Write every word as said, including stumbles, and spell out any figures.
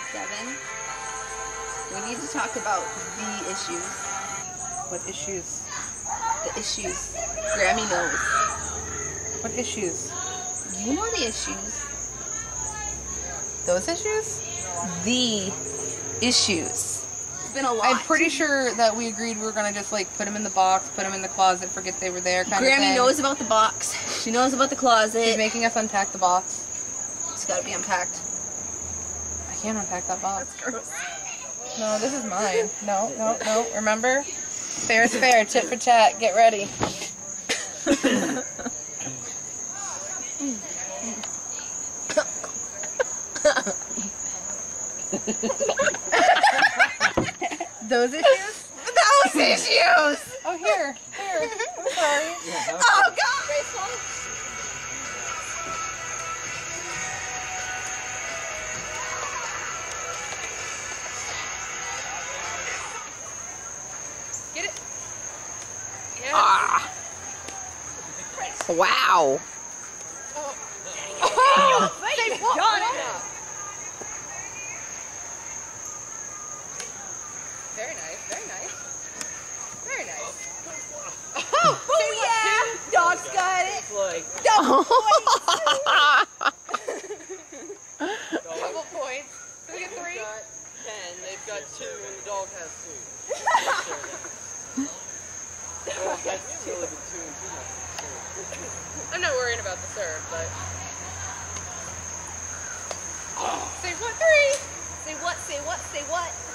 Devin, we need to talk about the issues. What issues? The issues. Grammy knows. What issues? You know the issues. Those issues? The issues. It's been a lot. I'm pretty sure that we agreed we were gonna just like put them in the box, put them in the closet, forget they were there. Kind Grammy of thing. knows about the box. She knows about the closet. She's making us unpack the box. It's gotta be unpacked. I can't unpack that box. That's gross. No, this is mine. No, no, no. Remember? Fair is fair. Tit for tat. Get ready. Those issues? Those issues! Oh, here. Here. I'm sorry. Oh, God! Get it. Yes. Ah. Wow. Oh. Oh, They got it. Very nice. Very nice. Very nice. Oh, yeah. Dog's got it. Like Double Double points. Do we get three? They've got ten, they've got two, and the dog has two. Well, that's still even two and two. I'm not worrying about the serve, but. Say what? Three. Say what? Say what? Say what?